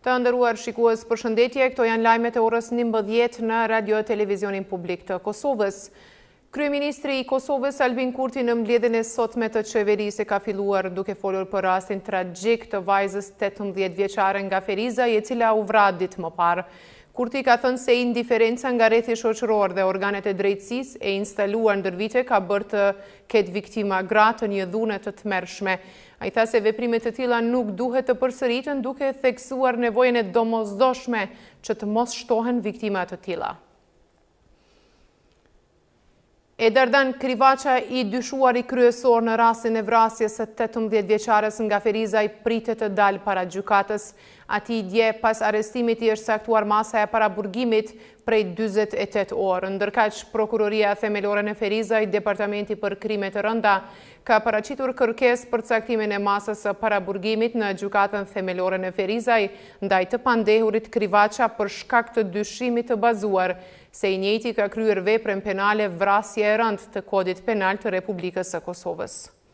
Të nderuar shikues, përshëndetje, këto janë lajmet e orës 19 në Radio Televizionin Publik të Kosovës. Kryeministri i Kosovës Albin Kurti në mbledhjen e sotme të qeverisë ka filluar duke folur për rastin tragjik të vajzës 18 vjeçare nga Ferizaj, e cila u vra ditë më parë. Kurti ka thënë se indiferenca nga rrethi shoqëror dhe organet e drejtësisë e instaluar ndër vite ka bërë të ketë viktima gra të një dhune të tmerrshme. Ai tha se veprimet të tilla nuk duhet të përsëriten, duke theksuar nevojën e domosdoshme që të mos shtohen viktima të tilla. Ederdan Krivaqa, i dyshuari kryesor në rastin e vrasjes së 18 vjeçares nga Ferizaj, pritet të dalë para gjykatës. Atij dje pas arrestimit i është saktuar masa e paraburgimit prej 48 orë. Ndërkaq prokuroria themelore në Ferizaj, Departamenti për krime të rënda, ka paraqitur kërkesë për caktimin e masës së paraburgimit në gjykatën themelore në Ferizaj ndaj të pandehurit Krivaqa për shkak të dyshimit të bazuar se i njëjti ka kryer veprën penale vrasje e rëndë të Kodit Penal të Republikës së Kosovës.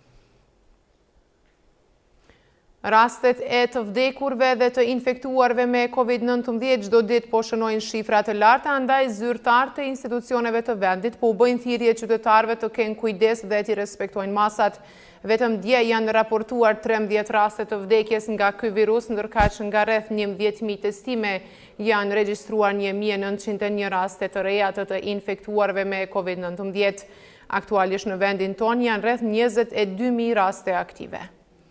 Rastet e të vdekurve dhe të infektuarve me COVID-19 çdo ditë po shënojnë shifra të larta, andaj zyrtarët e institucioneve të vendit po u bëjnë thirrje qytetarëve të kenë kujdes dhe të respektojnë masat. Vetëm dje janë raportuar 13 raste të vdekjes nga ky virus, ndërkaq nga rreth 11.000 testime janë regjistruar 1.901 raste të reja të infektuarve me COVID-19. Aktualisht në vendin ton janë rreth 22.000 raste aktive.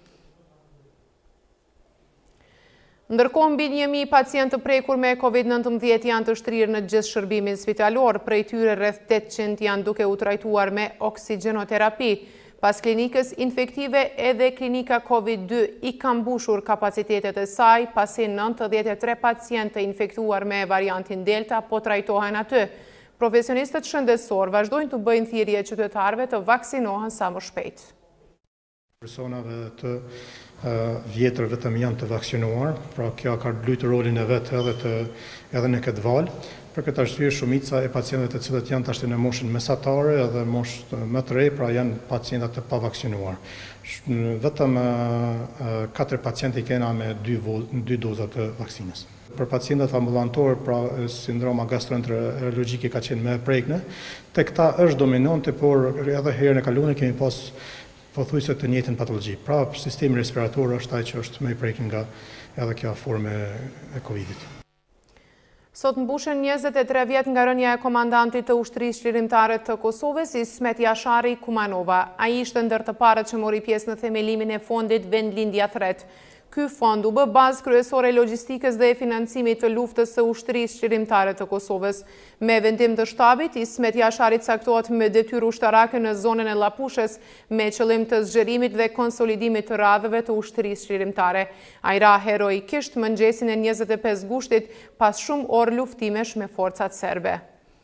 Ndërkohë, mbi 1.000 pacientë të prekur me COVID-19 janë të shtrirë në gjithë shërbimin spitalor, prej tyre rreth 800 janë duke u trajtuar me oksigjenoterapi. Pas klinikës infektive, edhe klinika COVID-2 i ka mbushur kapacitetet e saj, pasi 93 pacientë të infektuar me variantin Delta po trajtohen aty. Profesionistët shëndetësor vazhdojnë të bëjnë thirrje qytetarëve të vaksinohen sa më shpejt. Personave të vjetër vetëm janë të vaksinuar, pra kjo ka luajtur rolin e vet edhe në këtë valë. Për këtë arsye, shumica e pacientëve të cilët janë tashti në moshën mesatare edhe moshë më të re, pra janë pacientat të pavaksinuar. Vetëm 4 pacientë i kena me 2 doza të vaksinës. Për pacientët ambulantorë, pra sindroma gastroenterologjike ka qenë më e prekne, tek këta është dominante, por edhe herën e kaluar kemi pas pothuajse të njëjtën patologji. Pra sistemi respirator është ai që është më i prekur nga edhe kjo formë e Covidit. Sot mbushen 23 vjet nga rënja e komandantit të ushtrisë çlirimtare të Kosovës, Ismet Jashari Kumanova. Ai ishte ndër të parët që mori pjesë në themelimin e fondit Vendlindja Thret. Ky fond u bë bazë kryesore e logjistikës dhe e financimit të luftës së ushtrisë çlirimtare të Kosovës. Me vendim të shtabit, Ismet Jashari caktohet me detyrë ushtarake në zonën e Llapushes me qëllim të zgjerimit dhe konsolidimit të radhëve të ushtrisë çlirimtare. Ai ra heroikisht mëngjesin e 25 gushtit pas shumë orë luftimesh me forcat serbe.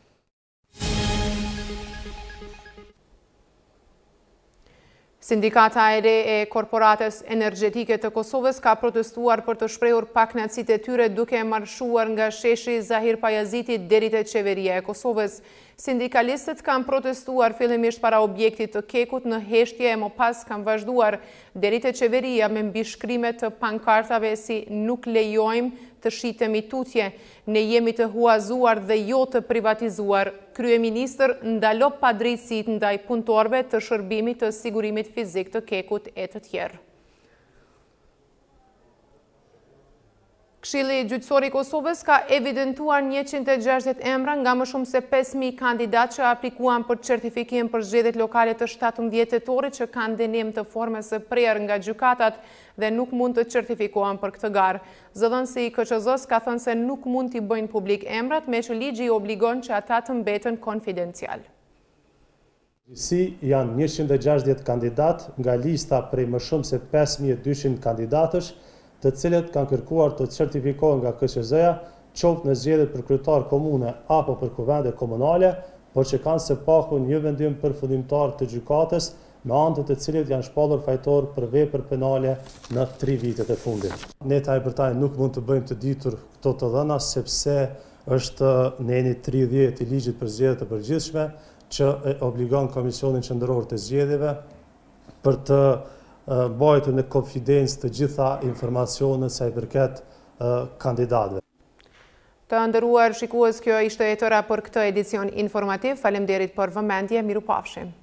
Sindikata e re e Korporatës Energjetike të Kosovës ka protestuar për të shprehur pakënaqësitë e tyre duke marshuar nga sheshi Zahir Pajaziti deri te qeveria e Kosovës. Sindikalistët kanë protestuar fillimisht para objektit të Kekut në Heshtje e më pas kanë vazhduar deri te qeveria me mbishkrime të pankartave si "Nuk lejojmë të shitemi tutje, ne jemi të huazuar dhe jo të privatizuar". Kryeministër ndalo padrejtësitë ndaj punëtorëve të shërbimit të sigurimit fizik të Kekut e të tjerë. Këshilli Gjyqësor i Kosovës ka evidentuar 160 emra nga më shumë se 5.000 kandidatë që aplikuan për certifikim për zgjedhjet lokale të 17 tetorit që kanë dënim të formës së prerë nga gjykatat dhe nuk mund të certifikohen për këtë garë. Zëdhënësi i KQZ-s ka thënë se nuk mund t'i bëjnë publik emrat, me që ligji i obligon që ata të mbeten konfidencial. Si janë 160 kandidat nga lista prej më shumë se 5.200 kandidatësh, të cilët kanë kërkuar të certifikohen nga KQZ-ja, qoftë në zgjedhjet për kryetar komune apo për kuvende komunale, por që kanë së paku një vendim përfundimtar të gjykatës, me anë të cilit janë shpallur fajtor për vepër penale në 3 vitet e fundit. Ne taj për taj nuk mund të bëjmë të ditur këto të dhëna, sepse është neni 30 i ligjit për zgjedhjet të përgjithshme, që e obligon Komisionin Qendror të Zgjedhjeve për të bajtur në konfidencë të gjitha informacionet sa i përket kandidatëve. Të ndëruar shikues, kjo ishte e tëra për këtë edicion informativ. Faleminderit për vëmendje, mirupafshim.